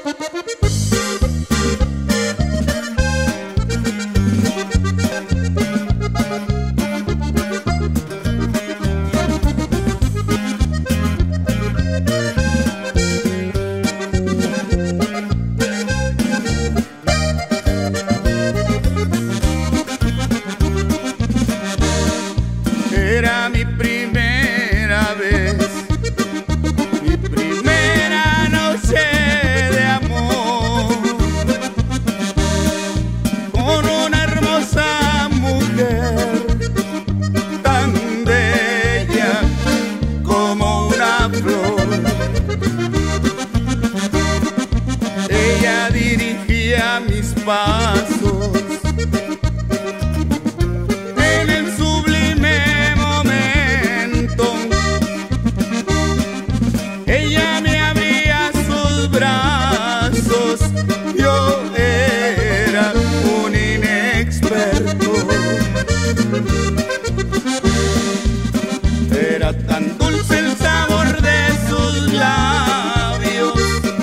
Era mi primera vez, mi primera noche de amor, con una hermosa mujer, tan bella como una flor. Ella dirigía mis pasos en el sublime momento. Ella me abría sus brazos, yo era un inexperto. Era tan dulce el sabor de sus labios,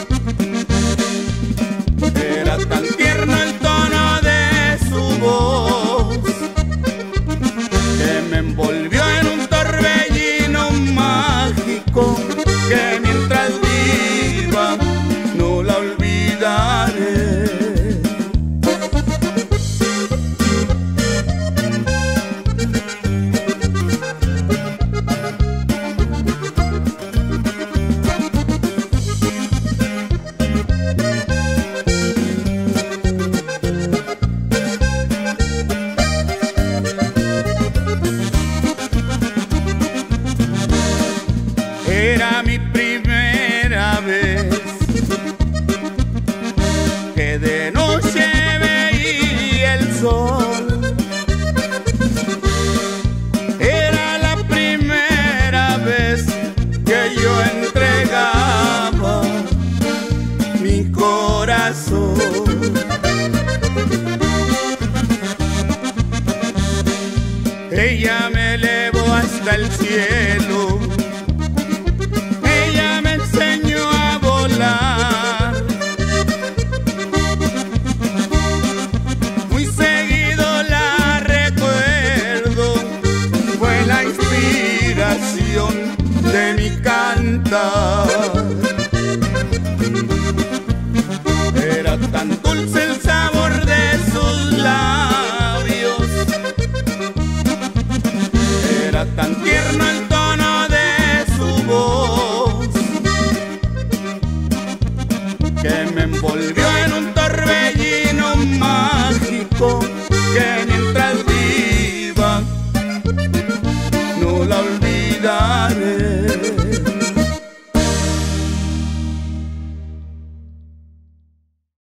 era tan tierno el tono de su voz, que me envolvió en un torbellino mágico, que mientras viva no la olvidaré. Era mi primera vez, que de noche veía el sol. Era la primera vez que yo entregaba mi corazón. Ella me elevó hasta el cielo, ella me enseñó a volar. Muy seguido la recuerdo, fue la inspiración de mi cantar. Era tan dulce el sabor de sus labios, era tan tierno el tono de su voz, que me envolvió